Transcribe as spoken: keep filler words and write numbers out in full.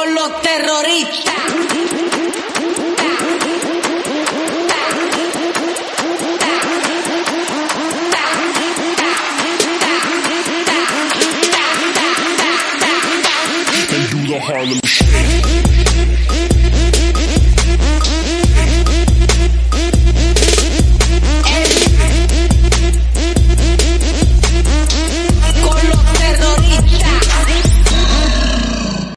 con los terroristas. And do the Harlem shake.